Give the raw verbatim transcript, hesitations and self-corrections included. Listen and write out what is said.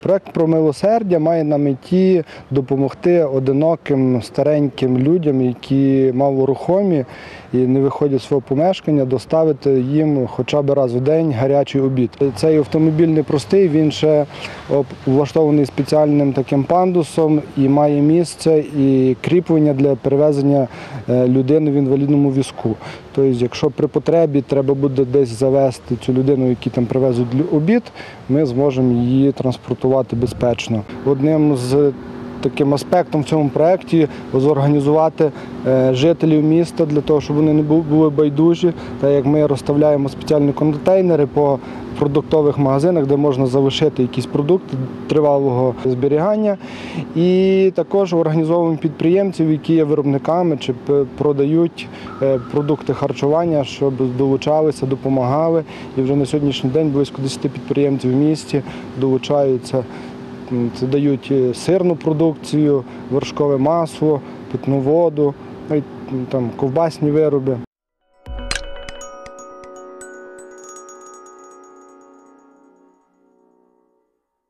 Проект про милосердя має на меті допомогти одиноким стареньким людям, які малорухомі і не виходять з свого помешкання, доставити їм хоча б раз в день гарячий обід. Цей автомобіль непростий, він ще влаштований спеціальним таким пандусом і має місце і кріплення для перевезення людини в інвалідному візку. Тобто, якщо при потребі треба буде десь завести цю людину, яку там привезуть обід, ми зможемо її транспортувати безпечно. Одним з таким аспектом в цьому проєкті зорганізувати жителів міста для того, щоб вони не були байдужі, так як ми розставляємо спеціальні контейнери по продуктових магазинах, де можна залишити якісь продукти тривалого зберігання. І також організовуємо підприємців, які є виробниками чи продають продукти харчування, щоб долучалися, допомагали. І вже на сьогоднішній день близько десяти підприємців в місті долучаються. Це дають сирну продукцію, вершкове масло, питну воду, там, ковбасні вироби.